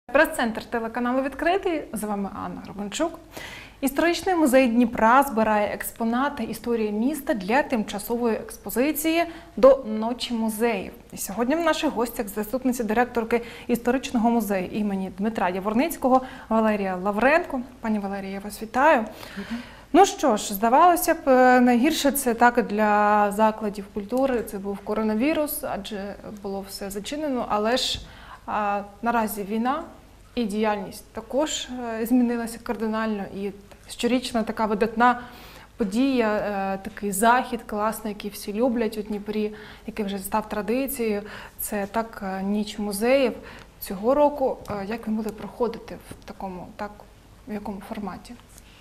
Прес-центр телеканалу «Відкритий». З вами Анна Романчук. Історичний музей Дніпра збирає експонати історії міста для тимчасової експозиції до Ночі музеїв. І сьогодні в наших гостях заступниця директорки історичного музею імені Дмитра Яворницького Валерія Лавренко. Пані Валерія, я вас вітаю. Ну що ж, здавалося б, найгірше це так для закладів культури, це був коронавірус, адже було все зачинено, але ж наразі війна і діяльність також змінилася кардинально, і щорічна така видатна подія, такий захід класний, який всі люблять у Дніпрі, який вже став традицією, це так Ніч музеїв. Цього року як він буде проходити в якому форматі?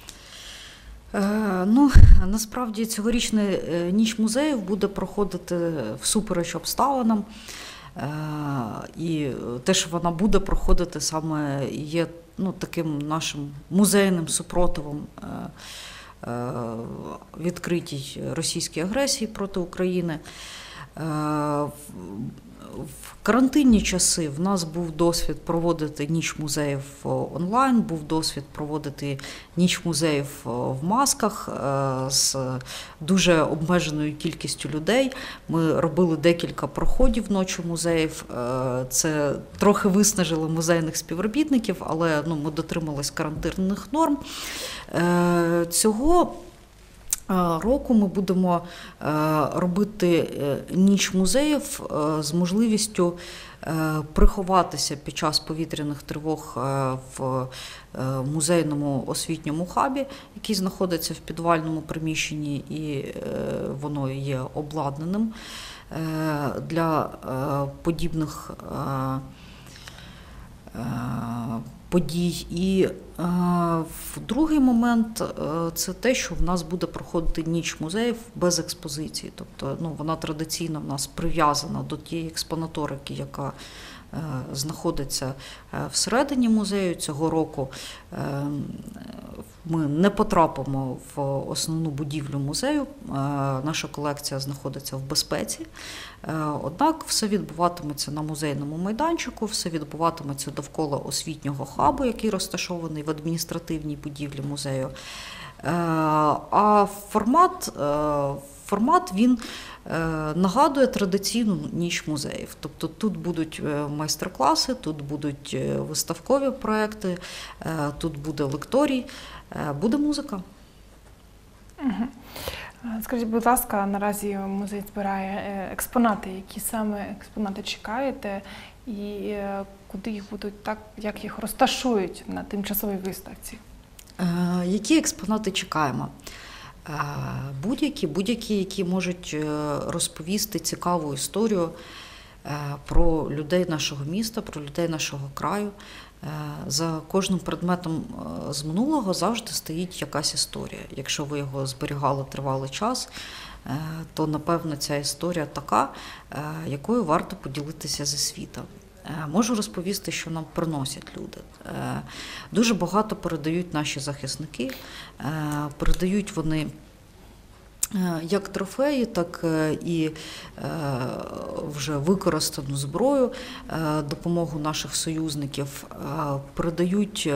Насправді цьогорічна Ніч музеїв буде проходити всупереч обставинам. І те, що вона буде проходити, саме є таким нашим музейним супротивом відкритій російській агресії проти України. В карантинні часи в нас був досвід проводити Ніч музеїв онлайн, був досвід проводити Ніч музеїв в масках з дуже обмеженою кількістю людей. Ми робили декілька проходів Ночі музеїв. Це трохи виснажило музейних співробітників, але ми дотримались карантинних норм. Цього року ми будемо робити Ніч музеїв з можливістю приховатися під час повітряних тривог в музейному освітньому хабі, який знаходиться в підвальному приміщенні, і воно є обладнаним для подібних подій. І другий момент – це те, що в нас буде проходити Ніч музеїв без експозиції. Тобто вона традиційно в нас прив'язана до тієї експонаторики, яка знаходиться всередині музею. Цього року ми не потрапимо в основну будівлю музею, наша колекція знаходиться в безпеці. Однак все відбуватиметься на музейному майданчику, все відбуватиметься довкола освітнього хабу, який розташований в адміністративній будівлі музею. А формат він нагадує традиційну Ніч музеїв. Тобто тут будуть майстер-класи, тут будуть виставкові проекти, тут буде лекторій, буде музика. Скажіть, будь ласка, наразі музей збирає експонати. Які саме експонати чекаєте і куди їх будуть, як їх розташують на тимчасовій виставці? Які експонати чекаємо? Будь-які, які можуть розповісти цікаву історію про людей нашого міста, про людей нашого краю. За кожним предметом з минулого завжди стоїть якась історія. Якщо ви його зберігали тривалий час, то, напевно, ця історія така, якою варто поділитися зі світом. Можу розповісти, що нам приносять люди. Дуже багато передають наші захисники, передають вони як трофеї, так і вже використану зброю, допомогу наших союзників, передають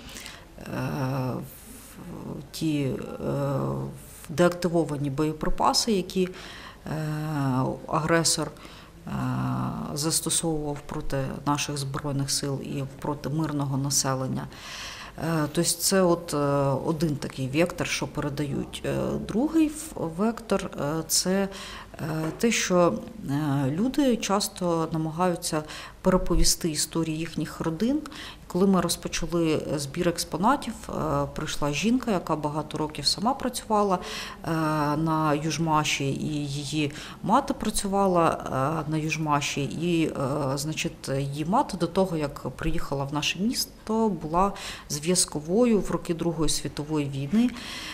ті деактивовані боєприпаси, які агресор застосовував проти наших Збройних сил і проти мирного населення. Тобто це один такий вектор, що передають. Другий вектор – це те, що люди часто намагаються переповісти історії їхніх родин. Коли ми розпочали збір експонатів, прийшла жінка, яка багато років сама працювала на Южмаші, і її мати працювала на Южмаші. І, її мати до того, як приїхала в наше місто, була зв'язковою в роки Другої світової війни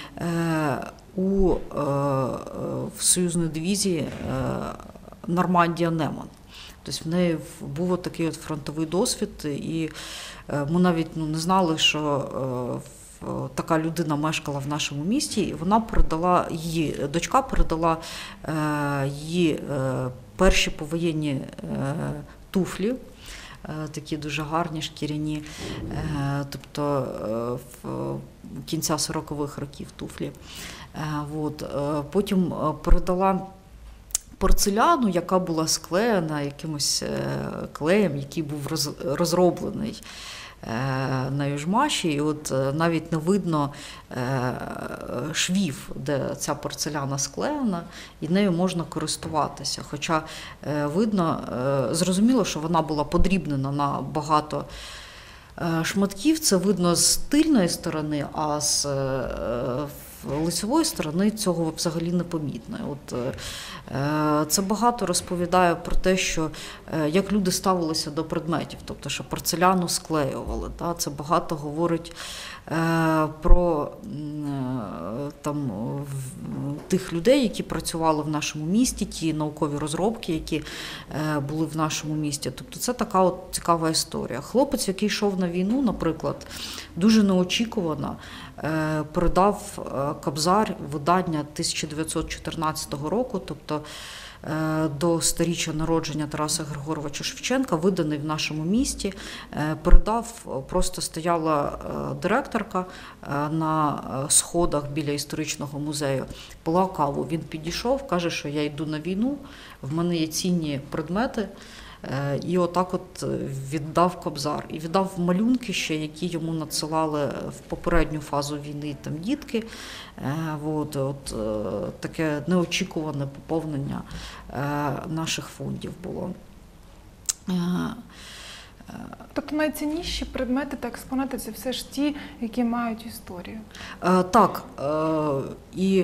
в союзній дивізії Нормандія-Неман. Тобто в неї був такий фронтовий досвід, і ми навіть не знали, що така людина мешкала в нашому місті, і вона передала, її дочка передала її перші повоєнні туфлі такі дуже гарні, шкіряні, тобто кінця 40-х років туфлі. Потім передала порцеляну, яка була склеєна якимось клеєм, який був розроблений на южмаші, і от навіть не видно швів, де ця порцеляна склеєна, і нею можна користуватися. Хоча видно, зрозуміло, що вона була подрібнена на багато шматків, це видно з тильної сторони, а з лицевої сторони цього взагалі не помітно. Це багато розповідає про те, що як люди ставилися до предметів, тобто, що порцеляну склеювали. Це багато говорить про тих людей, які працювали в нашому місті, ті наукові розробки, які були в нашому місті. Тобто це така от цікава історія. Хлопець, який йшов на війну, наприклад, дуже неочікувано передав Кобзар, видання 1914 року, тобто до 100-річчя народження Тараса Григоровича Шевченка, виданий в нашому місті, передав, просто стояла директорка на сходах біля історичного музею, пила каву. Він підійшов, каже, що я йду на війну, в мене є цінні предмети, і отак от віддав Кобзар. І віддав малюнки ще, які йому надсилали в попередню фазу війни там дітки. Таке неочікуване поповнення наших фондів було. Тобто найцінніші предмети та експонати – це все ж ті, які мають історію? Так. І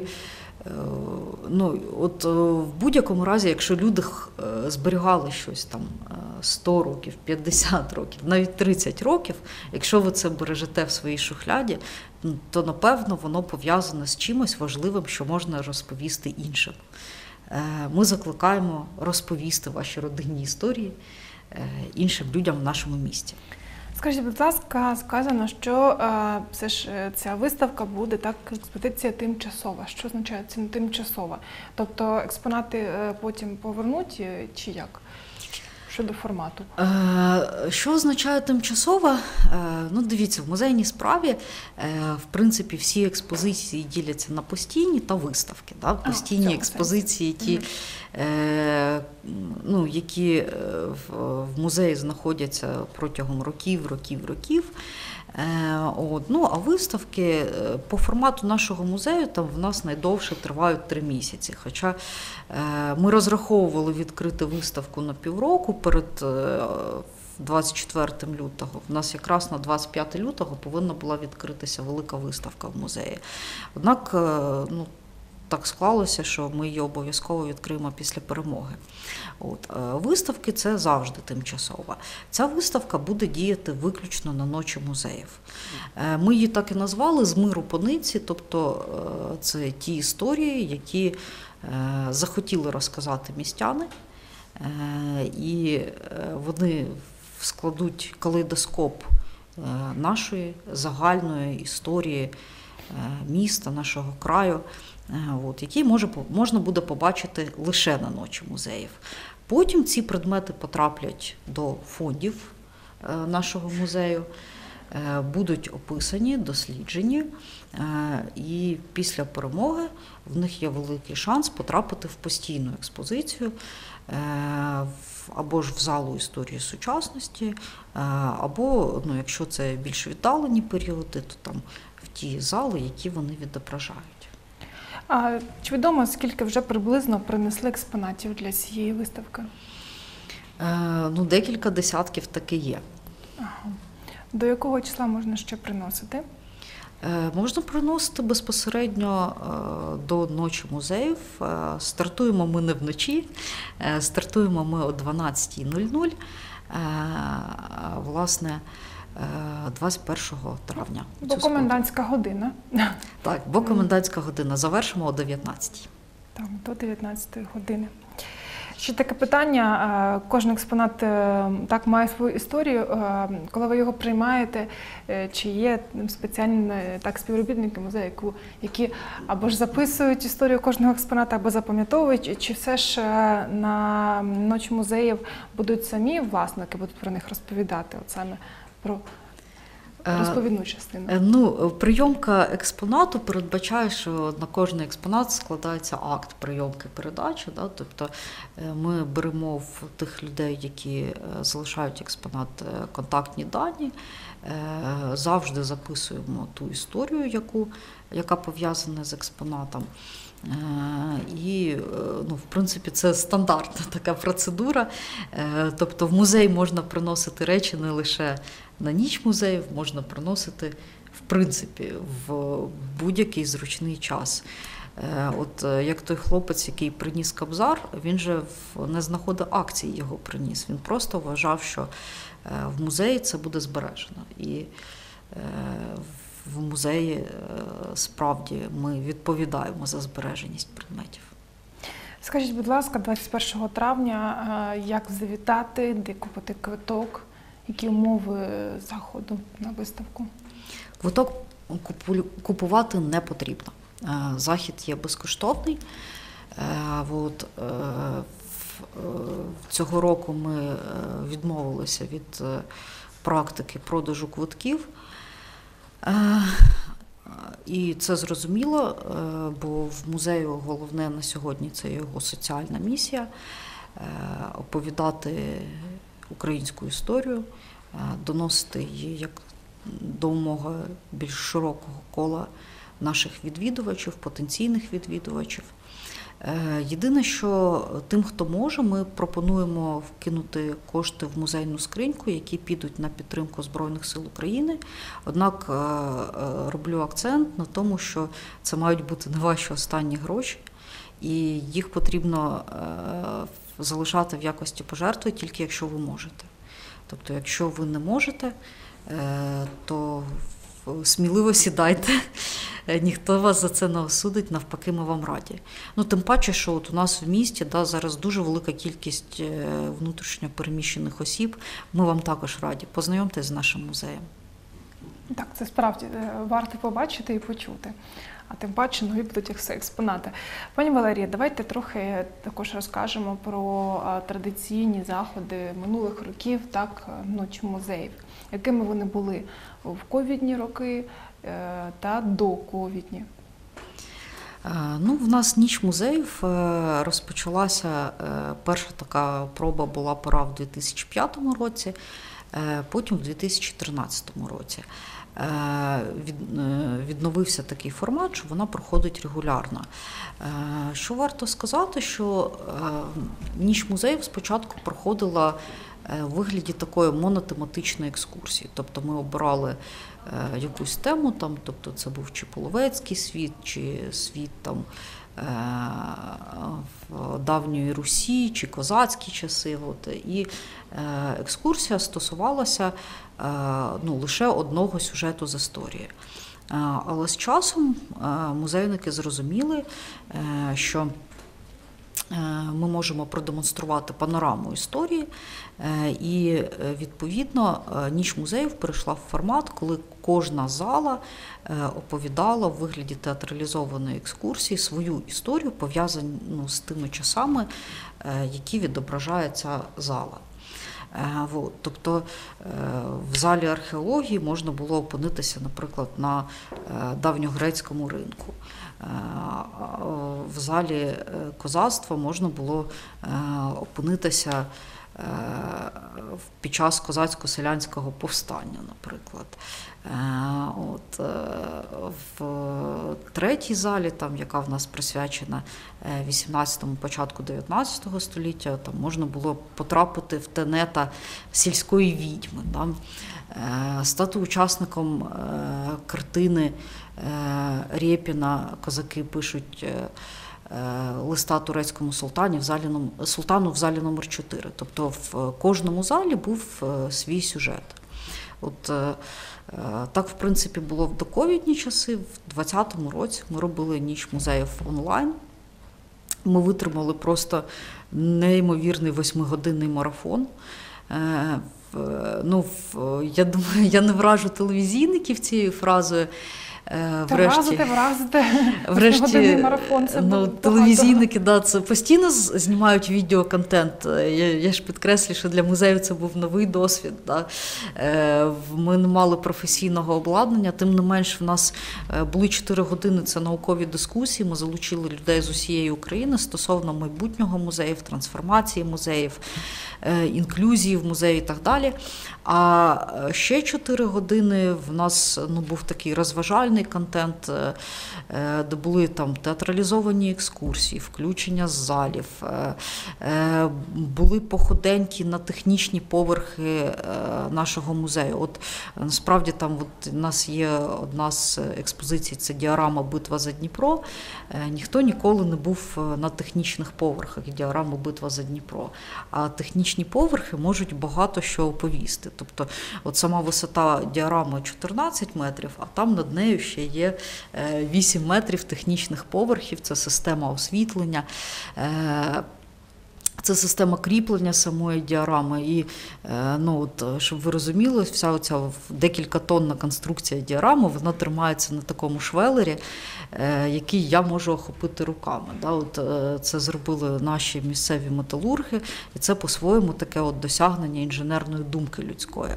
в будь-якому разі, якщо люди зберігали щось там 100 років, 50 років, навіть 30 років, якщо ви це бережете в своїй шухляді, то, напевно, воно пов'язане з чимось важливим, що можна розповісти іншим. Ми закликаємо розповісти ваші родинні історії іншим людям в нашому місті. Скажіть, будь ласка, сказано, що все ж ця виставка буде, так, експозиція тимчасова. Що означає тимчасова? Тобто експонати потім повернуть чи як? Щодо формату. Що означає тимчасова? Дивіться, в музейній справі, в принципі, всі експозиції діляться на постійні та виставки. Постійні експозиції, ті, які в музеї знаходяться протягом років. А виставки по формату нашого музею там в нас найдовше тривають 3 місяці. Хоча ми розраховували відкрити виставку на півроку перед 24 лютого. У нас якраз на 25 лютого повинна була відкритися велика виставка в музеї. Однак, так склалося, що ми її обов'язково відкриємо після перемоги. Виставки – це завжди тимчасово. Ця виставка буде діяти виключно на ночі музеїв. Ми її так і назвали «З миру по ниці», тобто це ті історії, які захотіли розказати містяни, і вони складуть калейдоскоп нашої загальної історії міста, нашого краю, який можна буде побачити лише на ночі музеїв. Потім ці предмети потраплять до фондів нашого музею, будуть описані, досліджені, і після перемоги в них є великий шанс потрапити в постійну експозицію, або ж в залу історії сучасності, або, якщо це більш віддалені періоди, то там в ті зали, які вони відображають. А чи відомо, скільки вже приблизно принесли експонатів для цієї виставки? Декілька десятків таки є. До якого числа можна ще приносити? Можна приносити безпосередньо до ночі музеїв. Стартуємо ми не вночі, стартуємо ми о 12:00, власне, 21 травня. Бо комендантська година. Так, бо комендантська година. Завершимо о 19:00. Так, до 19 години. Ще таке питання. Кожен експонат так має свою історію. Коли ви його приймаєте, чи є спеціальні так співробітники музею, які або ж записують історію кожного експоната, або запам'ятовують, чи все ж на ночі музеїв будуть самі власники, будуть про них розповідати, от саме про розповідну частину? Ну, прийомка експонату передбачає, що на кожний експонат складається акт прийомки передачі. Да? Тобто ми беремо в тих людей, які залишають експонат, контактні дані, завжди записуємо ту історію, яка пов'язана з експонатом. І, ну, в принципі, це стандартна така процедура. Тобто в музей можна приносити речі не лише на ніч музеїв, можна приносити, в принципі, в будь-який зручний час. От як той хлопець, який приніс Кобзар, він же не знаходив акції, його приніс. Він просто вважав, що в музеї це буде збережено. І в музеї справді ми відповідаємо за збереженість предметів. Скажіть, будь ласка, 21 травня, як завітати, де купити квиток, які умови заходу на виставку? Квиток купувати не потрібно. Захід є безкоштовний. Цього року ми відмовилися від практики продажу квитків. І це зрозуміло, бо в музею головне на сьогодні – це його соціальна місія – оповідати українську історію, доносити її як до умоги більш широкого кола наших відвідувачів, потенційних відвідувачів. Єдине, що тим, хто може, ми пропонуємо вкинути кошти в музейну скриньку, які підуть на підтримку Збройних сил України. Однак роблю акцент на тому, що це мають бути не ваші останні гроші, і їх потрібно залишати в якості пожертви тільки якщо ви можете. Тобто, якщо ви не можете, то сміливо сідайте, ніхто вас за це не осудить, навпаки, ми вам раді. Ну, тим паче, що от у нас в місті зараз дуже велика кількість внутрішньо переміщених осіб, ми вам також раді. Познайомтесь з нашим музеєм. Так, це справді варто побачити і почути. А тим паче нові будуть експонати. Пані Валерія, давайте трохи також розкажемо про традиційні заходи минулих років, так, ночі музеїв. Якими вони були в ковідні роки та до ковідні? Ну, в нас ніч музеїв розпочалася, перша така проба була пора в 2005 році, потім в 2013 році. Відновився такий формат, що вона проходить регулярно. Що варто сказати, що ніч музеїв спочатку проходила у вигляді такої монотематичної екскурсії. Тобто ми обирали якусь тему, там, тобто це був чи половецький світ, чи світ там, в давньої Русі, чи козацькі часи. От. І екскурсія стосувалася лише одного сюжету з історії. Але з часом музейники зрозуміли, що ми можемо продемонструвати панораму історії, і, відповідно, ніч музеїв перейшла в формат, коли кожна зала оповідала в вигляді театралізованої екскурсії свою історію, пов'язану з тими часами, які відображає ця зала. Тобто в залі археології можна було опинитися, наприклад, на давньогрецькому ринку. В залі козацтва можна було опинитися під час козацько-селянського повстання, наприклад. В третій залі, там, яка в нас присвячена 18-му, початку 19 століття, там можна було потрапити в тенета сільської відьми, там, стати учасником картини Рєпіна «Козаки пишуть листа турецькому султану в залі номер 4. Тобто в кожному залі був свій сюжет. От так, в принципі, було в доковідні часи. В 2020 році ми робили ніч музеїв онлайн. Ми витримали просто неймовірний 8-годинний марафон. Я думаю, я не вражу телевізійників цією фразою. Вражити. Врешті, марафон, це телевізійники, це постійно знімають відеоконтент. Я ж підкреслюю, що для музею це був новий досвід. Ми не мали професійного обладнання, тим не менш в нас були 4 години, це наукові дискусії, ми залучили людей з усієї України стосовно майбутнього музеїв, трансформації музеїв, інклюзії в музеї і так далі. А ще 4 години в нас був такий розважальний контент, де були там театралізовані екскурсії, включення з залів, були походеньки на технічні поверхи нашого музею. От насправді там у нас є одна з експозицій, це діорама «Битва за Дніпро». Ніхто ніколи не був на технічних поверхах діорами «Битва за Дніпро». А технічні поверхи можуть багато що оповісти. Тобто от сама висота діорами 14 метрів, а там над нею ще є 8 метрів технічних поверхів, це система освітлення, це система кріплення самої діорами. І, щоб ви розуміли, вся оця декілька тонна конструкція діорами, вона тримається на такому швелері, який я можу охопити руками. Це зробили наші місцеві металурги, і це по-своєму таке досягнення інженерної думки людської.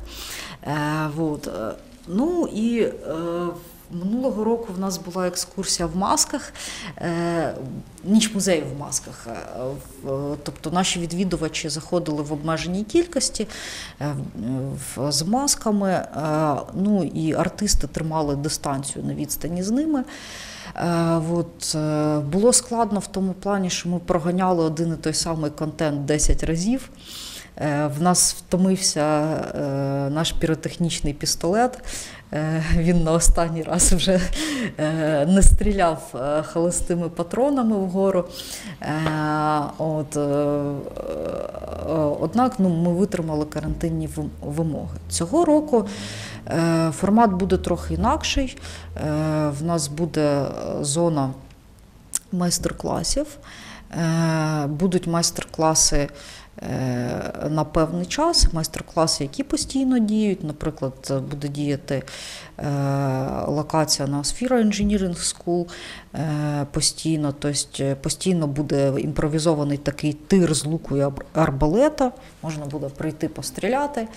Минулого року в нас була екскурсія в масках, ніч музею в масках. Тобто наші відвідувачі заходили в обмеженій кількості з масками, і артисти тримали дистанцію на відстані з ними. Було складно в тому плані, що ми проганяли один і той самий контент 10 разів. В нас втомився наш піротехнічний пістолет, він на останній раз вже не стріляв холостими патронами вгору. Однак ми витримали карантинні вимоги. Цього року формат буде трохи інакший. В нас буде зона майстер-класів, будуть майстер-класи на певний час, майстер-класи, які постійно діють. Наприклад, буде діяти локація на Osphera Engineering School постійно, тобто постійно буде імпровізований такий тир з луку і арбалета, можна буде прийти постріляти.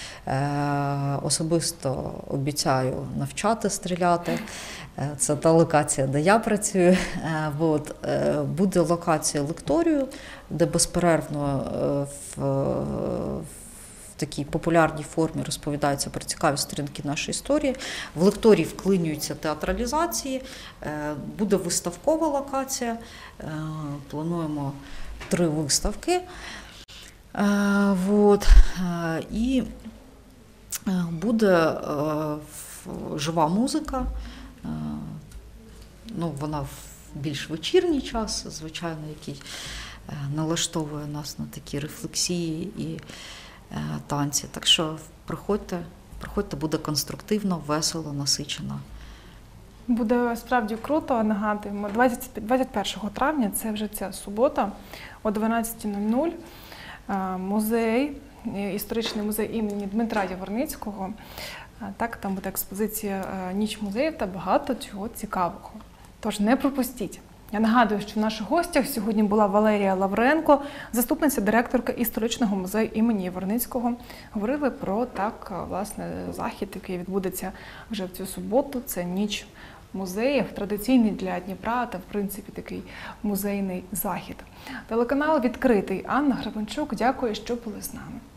Особисто обіцяю навчати стріляти. Це та локація, де я працюю. Буде локація лекторію, де безперервно в такій популярній формі розповідаються про цікаві сторінки нашої історії. В лекторії вклинюються театралізації, буде виставкова локація, плануємо 3 виставки. І буде жива музика, вона в більш вечірній час, звичайно, який налаштовує нас на такі рефлексії і танці. Так що приходьте, буде конструктивно, весело, насичено. Буде справді круто, нагадуємо, 21 травня, це вже ця субота, о 12:00, музей, історичний музей імені Дмитра Яворницького. Так, там буде експозиція «Ніч музеїв» та багато чого цікавого. Тож не пропустіть. Я нагадую, що в наших гостях сьогодні була Валерія Лавренко, заступниця директорки історичного музею імені Яворницького. Говорили про захід, який відбудеться вже в цю суботу. Це «Ніч музеїв», традиційний для Дніпра та, в принципі, такий музейний захід. Телеканал «Відкритий». Анна Гребенчук, дякую, що були з нами.